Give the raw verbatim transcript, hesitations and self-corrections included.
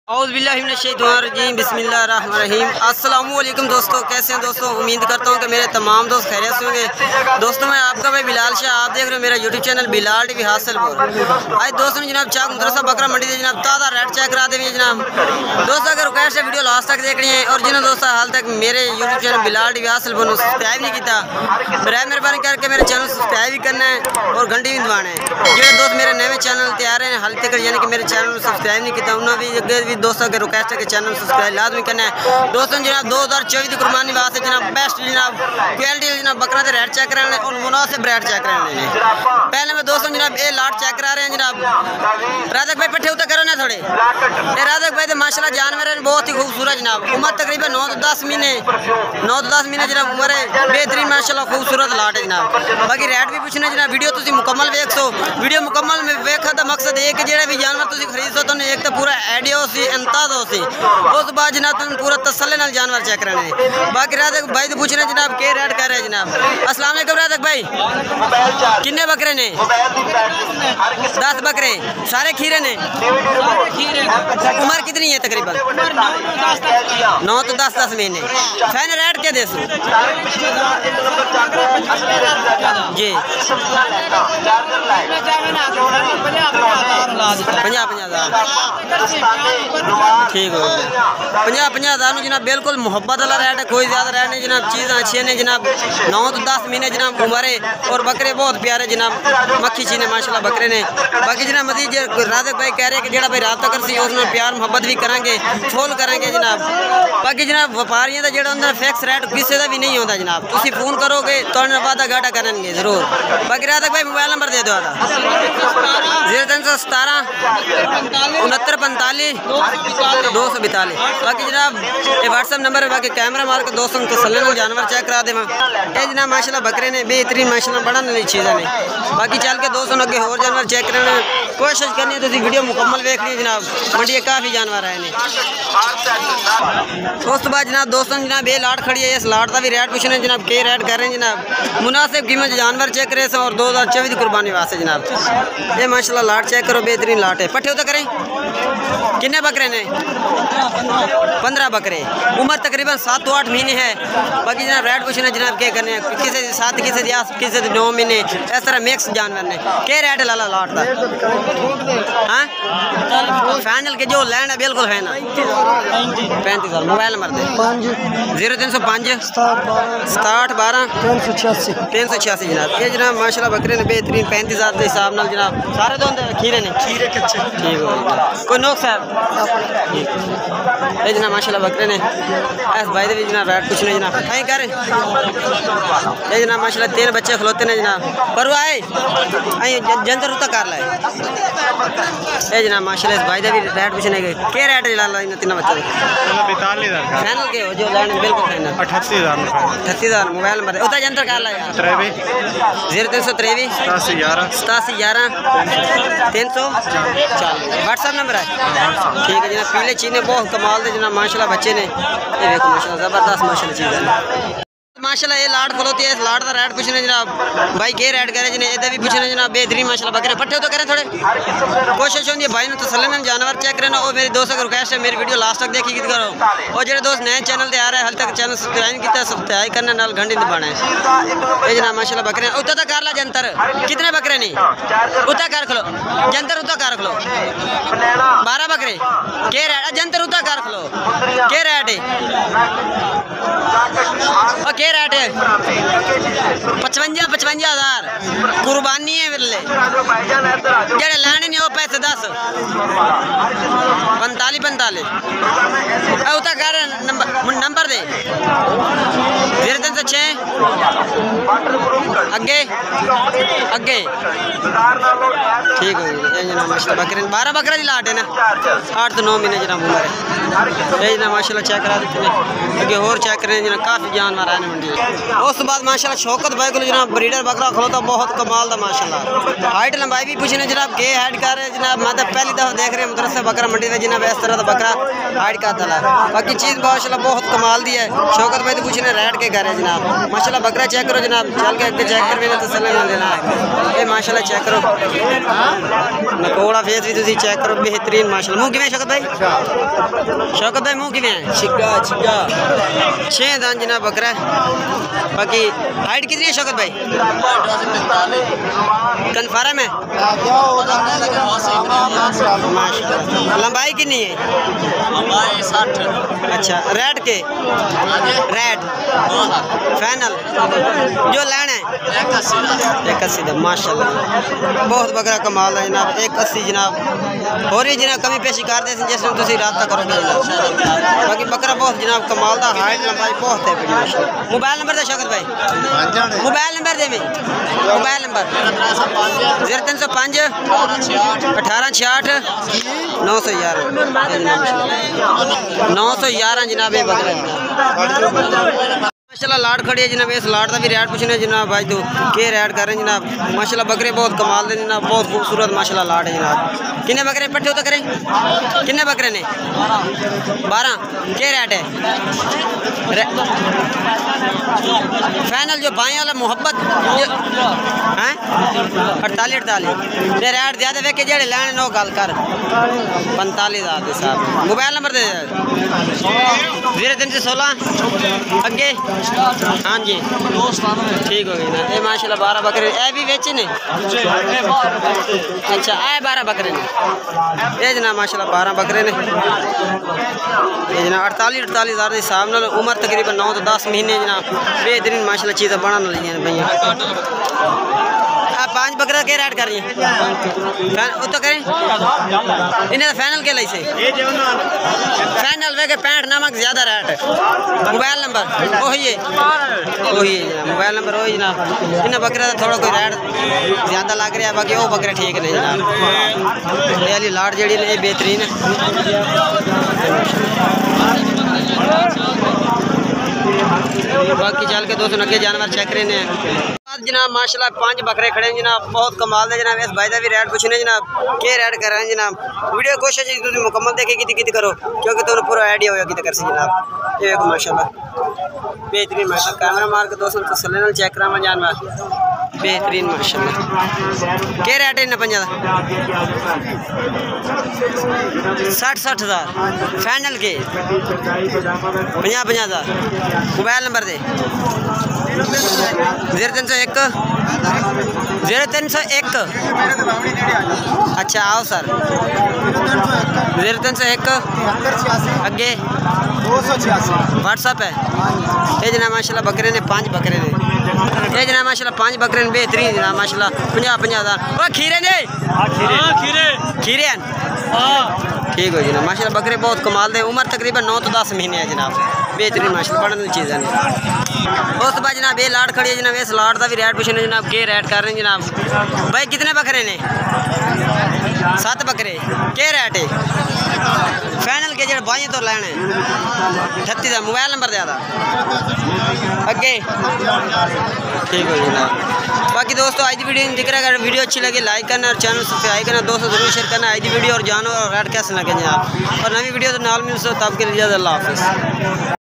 औज़ुबिल्लाहिमिनश्शैतानिर्रजीम बिस्मिल्लाहिर्रहमानिर्रहीम। अस्सलामुअलैकुम दोस्तों, कैसे हैं दोस्तों। उम्मीद करता हूँ कि मेरे तमाम दोस्त खैरियत से होंगे। दोस्तों मैं आपका भाई बिलाल शाह, आप देख रहे हो मेरा YouTube channel Bilal TV Hasilpur. आज दोस्तों जनाब चाक मदरसा बकरा मंडी से जनाब ताज़ा रेट चेक करा देंगे जनाब। दोस्तों अगर रिक्वेस्ट है वीडियो लास्ट तक देखनी है, और जिन्होंने दोस्तों हाल तक मेरे YouTube channel Bilal TV Hasilpur subscribe नहीं किया, बराए मेहरबानी करके मेरे चैनल सब्सक्राइब भी करना है और घंटी भी दबाना है। जो दोस्त मेरे नए चैनल तैयार हैं हाल तक यानी कि मेरे चैनल को सब्सक्राइब नहीं किया, उन्होंने भी अगर भी दोस्तों अगर रिक्वेस्ट है कि चैनल सब्सक्राइब लाजमी करना है। दोस्तों जनाब दो हज़ार चौबीस की कुर्बानी वास्ते जनाब बेस्ट जनाब क्वालिटी जनाब बकरा के रेट चेक कराने और मुनासिब रेट चेक कराने। पहले मैं दोस्तों जनाब ये लाट चेक करा रहे हैं जनाब। राजक भाई पट्ठे उतर करो ना थोड़े। ये राजक भाई तो माशाल्लाह जानवर है, बहुत ही खूबसूरत जनाब। उम्र तकरीबन नौ तो दस महीने नौ तो दस महीने जनाब उम्र है। बेहतरीन माशाल्लाह खूबसूरत लाट है जनाब। बाकी रेट भी पूछना जनाब, वीडियो तुम मुकम्मल वेख सो। वीडियो मुकम्मल में वेखा का मकसद है कि जो भी जानवर तुम खरीद सो तो एक तो पूरा आइडिया हो सी अंदाज हो सी, उस बाद जनाब तुम पूरा तसल्ली नाल जानवर चेक करने। बाकी राजक भाई तो पूछना जनाब के रेट कर रहे हैं जनाब। अस्सलाम वालेकुम राजक भाई, किन्ने बकरे ने? दस बकरे सारे खीरे ने। उम्र कितनी है तकरीबन? नौ तो दस दस महीने। फैन रेट क्या दे सो जी? पंजा पंजा हज़ार ठीक हो गया। पंजा पंजा हज़ार जनाब बिल्कुल मुहब्बत वाला रेट है, कोई ज़्यादा रेट नहीं जनाब। चीज़ें अच्छी ने जनाब। नौ तो दस महीने जनाब उम्र है और बकरे बहुत प्यारे जनाब, मक्खी चीने माशाल्लाह बकरे ने। बाकी जनाब मजीद राजक भाई कह रहे हैं कि जो भाई रात तक सी उसमें प्यार मुहब्बत भी करेंगे, फुल करेंगे जनाब। बाकी जनाब व्यापारियों का जो अंदर फिक्स रेट किसी का भी नहीं होता जनाब। तुम फोन करोगे तो वादा घाटा करेंगे जरूर। बाकी राजक भाई मोबाइल नंबर दे दो आधा जीरो तीन सौ सतारह उनहत्तर पैंतालीस दो सौ बितालीस। बाकी जनाब ये व्हाट्सअप नंबर है। बाकी कैमरा मार के दोस्तों तसल्ली नाल जानवर चेक करा दे। ये जनाब माशाल्लाह बकरे ने बेहतरीन माशाल्लाह बड़ा नई चीज़ें ने। बाकी चल के दोस्तों अगे होर जानवर चेक करने कोशिश करनी है, तो वीडियो मुकम्मल देख ली जनाब। मंडी काफ़ी जानवर आए हैं। उस बाद जनाब दोस्तों जनाब ये लाट खड़ी है, इस लाट का भी रेट पूछने जनाब के रेट कर रहे हैं जनाब। मुनासिब कीमत जानवर चेक करे और दो हज़ार चौबीस की कुर्बानी वास्ते जनाब। ये माशाल्लाह लाट चेक करो, बेहतरीन लाट है। पट्ठे उतर करें किन्ने बकरे ने? पंद्रह बकरे। उम्र तकरीबन सात तो आठ महीने है। बाकी जनाब रेट पूछना जनाब क्या करने हैं, किसी सात किसी दिया किसी नौ महीने इस तरह मिक्स जानवर ने। क्या रेट है लाला लाट का? हाँ फाइनल के जो लैंड है बिल्कुल फाइनल पैंतीस हज़ार। मोबाइल नंबर दे जीरो तीन सौ पाँच सताहठ बारह तीन सौ छियासी तीन सौ छियासी जनाब। ये जनाब माशाल्लाह बकरे ने बेहतरीन पैंतीस हज़ार के हिसाब नाल जनाब। सारे दो खीरे ने खीरे कच्चे ठीक हो कोई नोक साहब। ये जनाब माशाल्लाह बकरे ने ऐस भाई दे जनाब रेट कुछ नहीं जनाब कहीं कर। ये जनाब माशाल्लाह तीन बच्चे खलोते ने जनाब पर आए जंतर उतर कर लाए। ये जनाब माशाल्लाह इस भाई दे भी रेट कुछ नहीं गए। क्या रेट है लाला इन तीन बच्चों फाइनल के हो जो लैंड बिल्कुल फाइनल अठत्ती हज़ार अठत्ती हज़ार। मोबाइल नंबर उतर जंतर कर लाए जीरो तीन सौ त्रेवी सतासी ग्यारह सतासी ग्यारह तीन सौ चालीस व्हाट्सअप नंबर है ठीक है जनाब। पीले चीने बहुत कमाल दे जनाब माशाल्लाह बच्चे ने। ये देखो माशाल्लाह ज़बरदस्त माशाल्लाह चीज़ है माशाल्लाह। ये लाट खलोती है, इस लाट का रेट पूछने जनाब भाई के रेट करे जिन्हें इधर भी पूछने जनाब। बेहतरीन माशाल्लाह बकरे पट्ठे तो करें थोड़े कोशिश होती है भाई ने तसल्ली नाल जानवर चेक करना। और मेरे दोस्तों को रिक्वेस्ट है मेरी वीडियो लास्ट तक देखी करो। और जो दोस्त नए चैनल पर आ रहे हैं हाल तक चैनल सब्सक्राइब किया सब्सक्राइब करना नाल घंटी दबाना है। ये जनाब माशाल्लाह बकरे उतना तक कर ला जंतर कितने बकरे नहीं उतना कर खलो जंतर उतना कर खलो बारह बकरे के रेट जंतर उतना कर खलो के रेट है और के रेट है पचवंजा पचवंजा हज़ार कुर्बानी है बिल्ले जेड़े लैंड नहीं वो पैसे दस पैंतालीस पैंतालीस उतना कर नंबर नंबर दे जीरो तीन सौ छः अगे अगे ठीक हो गया। बकरे बारह बकरा की लाट है ना आठ तो नौ महीने जनाब उम्र है। ये जनाब माशाल्लाह चेक करा देते हैं अगे होर चेक करें जनाब काफ़ी जानवर आने मंडी। उस बाद माशाल्लाह शौकत भाई को जनाब ब्रीडर बकरा खलोता बहुत कमाल दा माशाल्लाह। हाइट लंबाई भी पूछने जनाब के हाइट कर रहे जनाब। मैं तो पहली दफ़ा देख रहे मदरसा बकरा मंडी में जनाब इस तरह का बकरा हाइट का तला। बाकी चीज़ माशाल्लाह बहुत कमाल दी है। शौकत भाई तो पूछने रेट के कर रहे जनाब। माशाल्लाह बकरा चेक करो जनाब, चल के अगे चेक कर तसल्ली ना लेना है। ये माशाल्लाह चेक करो, नकोड़ा फेस भी तुम चेक करो, बेहतरीन माशाल्लाह। मुँह किवें शौकत भाई? शौकत भाई मुँह किवें? छिगा छिगा छः दान जनाब बकरा। बाकी हाइट कितनी है शौकत भाई? कन्फर्म है? माशाल्लाह। लंबाई कितनी है? अच्छा रेड के रेड फाइनल जो लेना है एक अस्सी का माशाल्लाह। बहुत बकरा कमाल है जनाब, एक अस्सी जनाब। और ये जनाब कमी पेशी कर दे जैसे तुम रब्ता करोगे जनाब। बाकी बकरा बहुत जनाब कमाल का, हाइट लंबाई बहुत है। मोबाइल नंबर दे शौकत भाई, मोबाइल नंबर दे में मोबाइल नंबर जीरो तीन सौ पाँच अठारह छियाठ नौ सौ ग्यारह नौ सौ ग्यारह जनाब। ये बकरा माशाल्लाह लाट खड़ी है जनाब। इस लाट का भी रेट पूछने जनाब भाई तो के रेट कर रहे हैं जनाब। माशाल्लाह बकरे बहुत कमाल दे जनाब, बहुत खूबसूरत माशाल्लाह लाट है जनाब। कितने बकरे पट्टे तो करें? कितने बकरे ने? बारह। के रेट है? रे... फाइनल जो बाएँ वाला मोहब्बत हैं अड़तालीस अड़तालीस ये रेट ज़्यादा वे के जेड़े लैने नो गल कर पैंतालीस हज़ार के साथ। मोबाइल नंबर दे जीरो तीन सौ सोलह अगे हाँ जी ठीक हो गई ना। ये माशाल्लाह बारह बकरे ए भी बेचे ने। अच्छा आए बारह बकरे ने ये जना माशाल्लाह बारह बकरे ने। ये जना अड़तालीस अड़तालीस हज़ार के हिसाब नाल उम्र तकरीबन नौ तो दस महीने जनाब। बेहतरीन माशाल्लाह चीज़ें बना ली भैया। पाँच बकरा के रेट कर रही है तो करें इन्हें फाइनल के लिए से फाइनल वे के पैंठ नमक ज़्यादा रेट है। मोबाइल नंबर वही है वही है मोबाइल नंबर वही जनाब। इन्हें बकरे का थोड़ा कोई रेट ज़्यादा लग रहा है, बाकी वो बकरे ठीक नहीं जनाब। ये वाली लाट जी ने बेहतरीन है। बाकी चल के दोस्तों अगे जानवर चेक रहे हैं जनाब। माशाल्लाह पांच बकरे खड़े हैं जनाब, बहुत कमाल है जनाब। इस भाई का भी रेट पूछने जनाब के रेट कर रहे हैं जनाब। वीडियो कोशिश है तुम मुकम्मल देखे कितनी कितनी करो क्योंकि तुम्हें पूरा आइडिया होगा कितने कर सी जनाब। ये माशाल्लाह बेहतरीन माशाल्लाह कैमरा मार के दोस्तों तसल्ली नाल चेक करावा जानवर बेहतरीन माशाल्लाह। के रेट है इन्हें पंजा साठ साठ हज़ार फाइनल के पंजा पंजा हज़ार। मोबाइल नंबर दे जीरो तीन सौ एक जीरो तीन सौ एक अच्छा आओ सर जीरो तीन सौ एक अगे व्हाट्सअप है। ये जना माशाल्लाह बकरे ने पाँच बकरे ने ये जना माशाल्लाह पाँच बकरे ने बेहतरीन जना माशाल्लाह पंजा पंजा हज़ार। वो खीरे ने खीरे खीरे ठीक हो जनाब माशाल्लाह बकरे बहुत कमाल दे। उम्र तकरीबन नौ तो दस महीने है जनाब। बेहतरीन माशाल्लाह बड़ी चीज़ है। उस बाद जनाब ये लाट खड़ी है जनाब। इस लाट का भी रेट पूछने जनाब के रेट कर रहे हैं जनाब। भाई कितने बकरे ने? सात बकरे के रेट है फाइनल के जो बाई तो लैने अठत्ती का। मोबाइल नंबर ज़्यादा अगे ठीक हो जनाब। बाकी दोस्तों आज की वीडियो दिख रहा है, अगर वीडियो अच्छी लगे लाइक करना और चैनल सब्सक्राइब करना दोस्तों जरूर शेयर करना। आज की वीडियो और जानवर और रेट कैसे लगे जनाब और नवी वीडियो तो नाल मिल सो तब के लिए अल्लाह हाफिज़।